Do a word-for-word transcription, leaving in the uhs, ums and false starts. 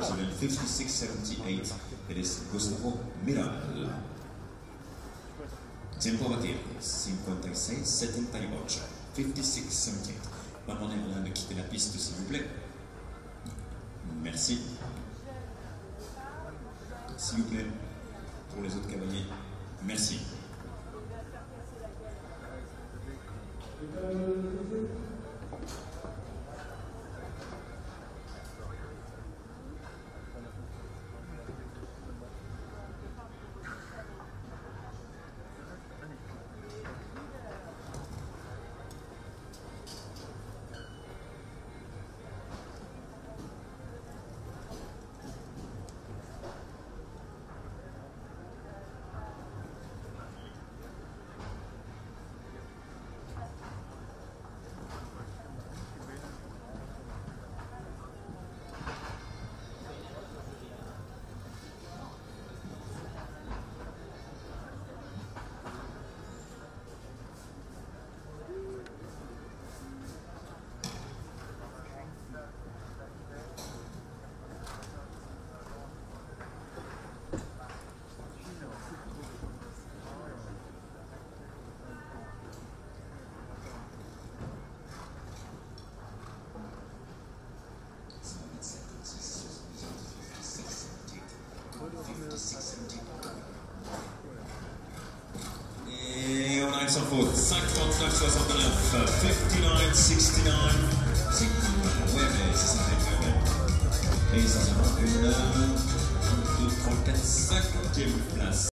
Brazilian fifty-six seventy-eight. It is Gustavo Miral. Tempo a batir, cinquante-seis setenta-ocho, fifty-six seventy-eight. On va demander à madame de quitter la piste, s'il vous plaît. Merci. S'il vous plaît, pour les autres cavaliers, merci. Et on arrive sans faute, cinquante-neuf soixante-neuf, cinquante-neuf soixante-neuf. Ouais, mais c'est ça, et ça, ça va une, deux, trois, quatre, cinquième place.